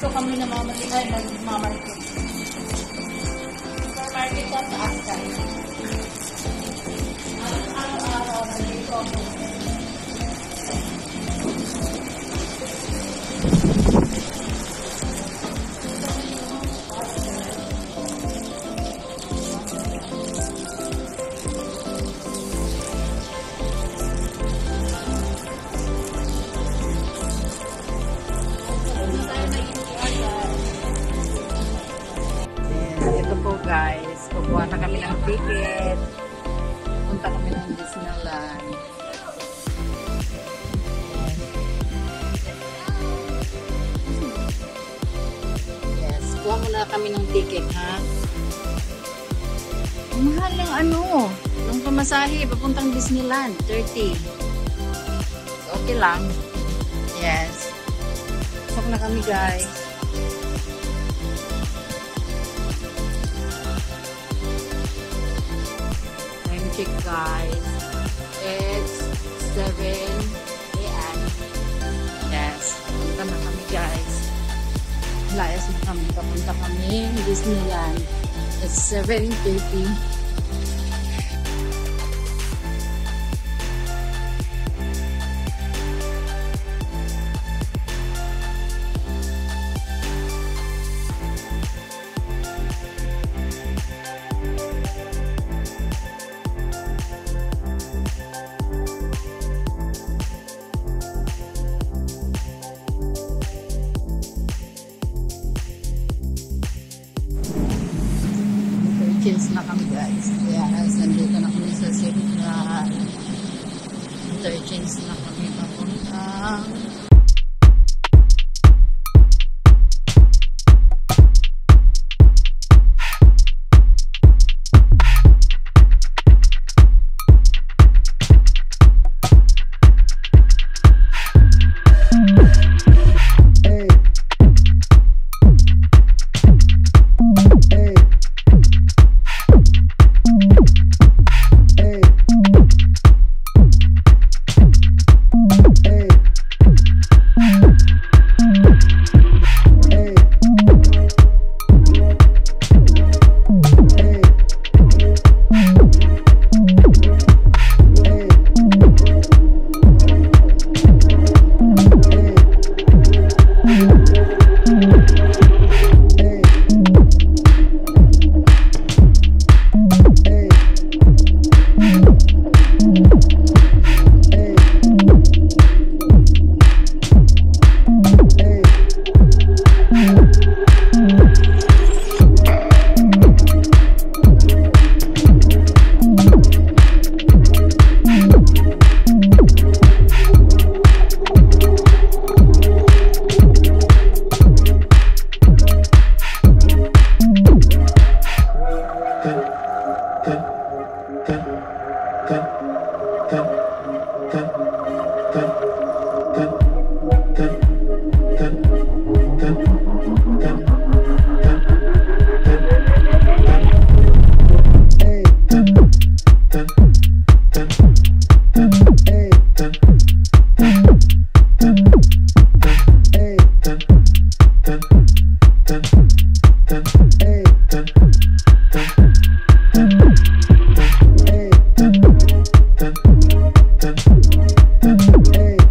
Dito kami namamarket. Ay, nagmamarket. Supermarket sa taas tayo. Araw-araw na dito ako. Guys, kukuha na kami ng ticket. Punta kami ng Disneyland. Yes, kuha muna kami ng ticket, ha? Mahal ng ano, ng pamasahe, papuntang Disneyland, 30. So, okay lang. Yes. Pasok na kami, guys. Check guys, it's 7 AM. Yes, punta na kami guys. Layas na kami, papunta kami Disneyland. It's 7:30. Chills na kami guys. Yes, nandito na kami sa Central. Interchange na kami papuntang Hey.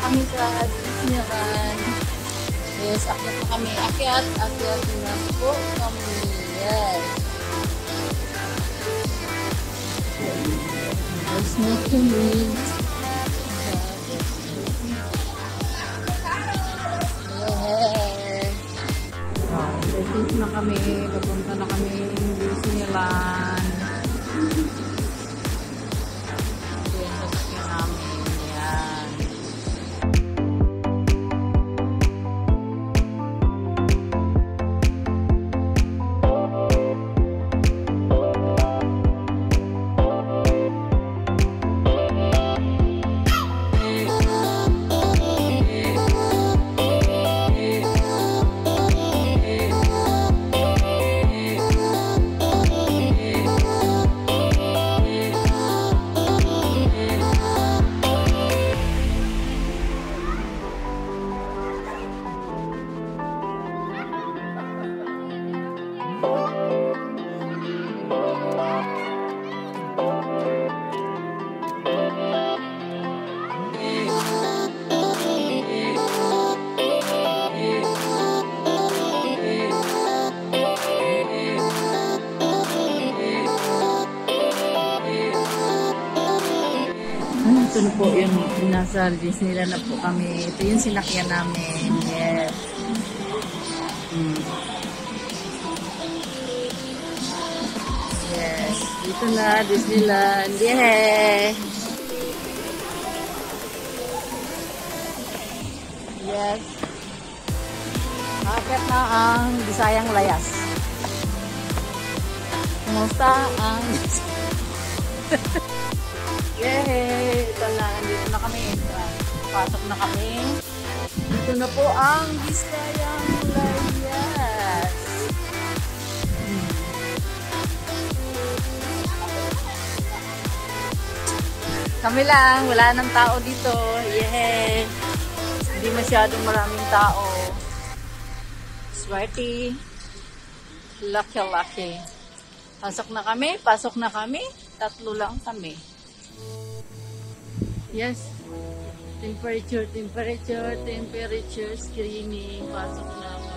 kami sa Disneyland. Yes, akyat na kami. Akyat na po kami. Yes. There's no commute. Yes. Na kami. Papunta na kami Disneyland. Ito yung sasakyan namin. Yan. Ito na po yung nasa Disneyland na po kami. Ito yung sinakyan namin. Yes. Yes. Dito na Disneyland. Yay! Yes. Akit na ang Bisayang Layas. Kumusta ang Yay! Ito na, dito na kami. Pasok na kami. Dito na po ang Bisayang Layas. Kami lang, wala nang tao dito. Yay! Hindi masyadong maraming tao. Swerte. Lucky. Pasok na kami. Tatlo lang kami. Yes. Temperature screening. Pasok na.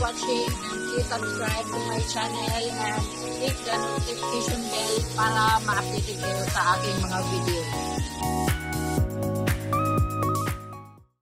watching and please subscribe to my channel and click the notification bell para ma-update kayo sa aking mga video.